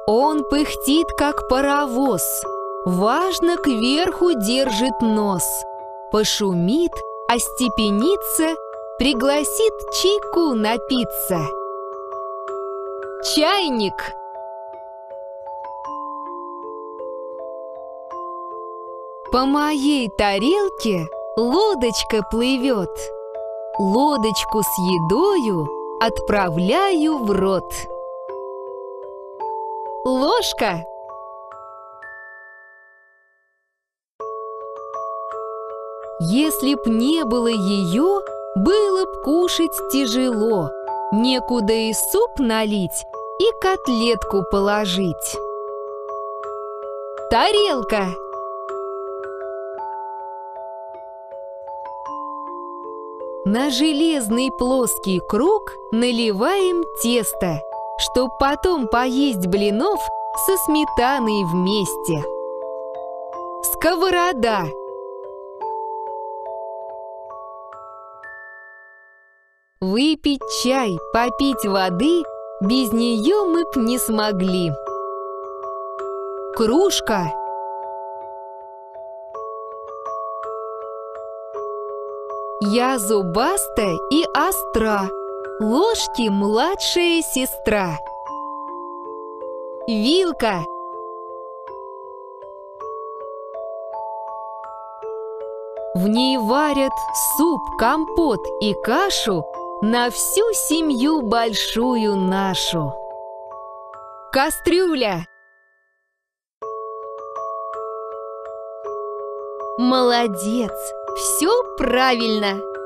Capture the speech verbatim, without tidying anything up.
Он пыхтит, как паровоз, важно кверху держит нос. Пошумит, остепенится, пригласит чайку напиться. Чайник. По моей тарелке лодочка плывет. Лодочку с едою отправляю в рот. Ложка. Если б не было ее, было б кушать тяжело. Некуда и суп налить, и котлетку положить. Тарелка. На железный плоский круг наливаем тесто, чтоб потом поесть блинов со сметаной вместе. Сковорода. Выпить чай, попить воды, без нее мы б не смогли. Кружка. Я зубаста и остра, ложки младшая сестра. Вилка. В ней варят суп, компот и кашу на всю семью большую нашу. Кастрюля. Молодец, все правильно.